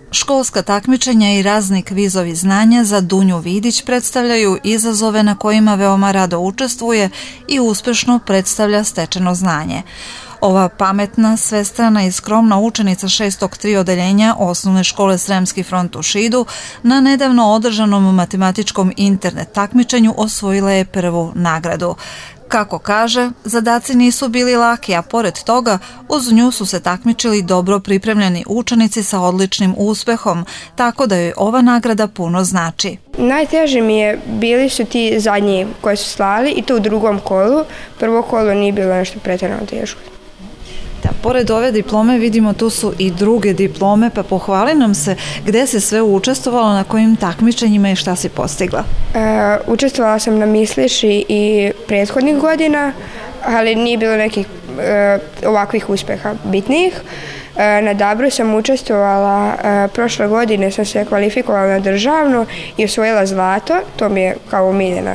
Školska takmičenja i razni kvizovi znanja za Dunju Vidić predstavljaju izazove na kojima veoma rado učestvuje i uspešno predstavlja stečeno znanje. Ova pametna, svestrana i skromna učenica 6. odeljenja osnovne škole Sremski front u Šidu na nedavno održanom matematičkom internet takmičenju osvojila je prvu nagradu. Kako kaže, zadaci nisu bili laki, a pored toga uz nju su se takmičili dobro pripremljeni učenici sa odličnim uspehom, tako da joj ova nagrada puno znači. Najteže bili su ti zadnji koji su slali i to u drugom kolu. Prvo kolo nije bilo nešto pretjerano teško. Da, pored ove diplome vidimo tu su i druge diplome, pa pohvali nam se gde se sve učestvovalo, na kojim takmičenjima i šta si postigla. Učestvovala sam na Misliši i prethodnih godina, ali nije bilo nekih ovakvih uspeha bitnijih. Na Dabru sam učestvovala, prošle godine sam se kvalifikovala na državnu i osvojila zlato, to mi je kao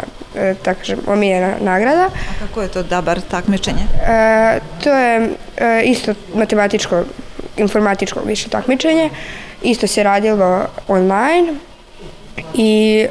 omiljena nagrada. A kako je to Dabar takmičenje? To je isto matematičko, informatičko više takmičenje, isto se radilo online i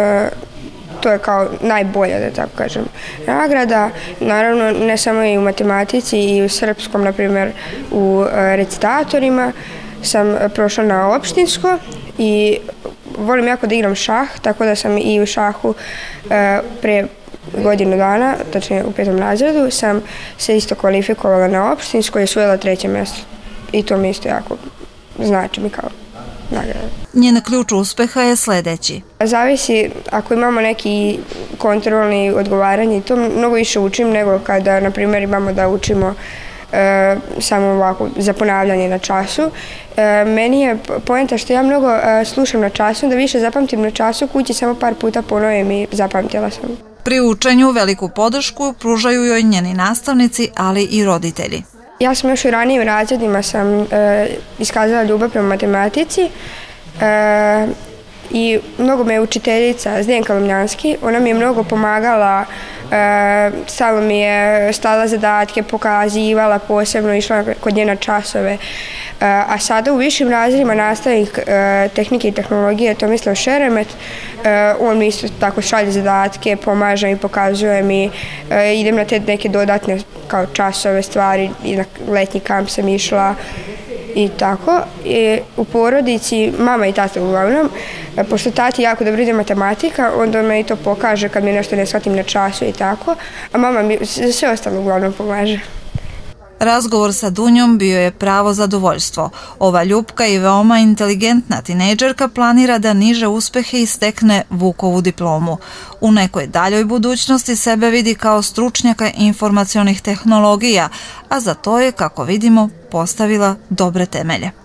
to je kao najbolja, da tako kažem, nagrada. Naravno, ne samo i u matematici, i u srpskom, na primjer, u recitatorima sam prošla na opštinsko i volim jako da igram šah, tako da sam i u šahu pre godinu dana, tačnije u 5. razredu, sam se isto kvalifikovala na opštinsko i osvojila 3. mjesto. I to mi isto jako znači mi kao nagrada. Njen ključ uspeha je sledeći. Zavisi, ako imamo neki kontrolni odgovaranje, to mnogo više učim nego kada, na primjer, imamo da učimo samo ovako za ponavljanje na času. Meni je poenta što ja mnogo slušam na času, da više zapamtim na času, kući samo par puta ponovim i zapamtila sam. Pri učenju veliku podršku pružaju joj njeni nastavnici, ali i roditelji. Ja sam još u ranijim razredima sam iskazala ljubav prema matematici i mnogo me je učiteljica Zdenka Lomljanski, ona mi je mnogo pomagala, stalno mi je stala zadatke, pokazivala posebno, išla kod nje na časove. A sada u višim razredima nastavnik tehnike i tehnologije Tomislav Šeremet, on mi isto tako šalje zadatke, pomaže mi, pokazuje mi, idem na te neke dodatne kao časove stvari, i na letnji kamp sam išla i tako. I u porodici, mama i tata uglavnom, pošto tati jako dobro ide matematika, onda me i to pokaže kad mi nešto ne shvatim na času i tako, a mama mi sve ostalo uglavnom pomaže. Razgovor sa Dunjom bio je pravo zadovoljstvo. Ova ljupka i veoma inteligentna tinejdžerka planira da niže uspehe i stekne Vukovu diplomu. U nekoj daljoj budućnosti sebe vidi kao stručnjaka informacionih tehnologija, a za to je, kako vidimo, postavila dobre temelje.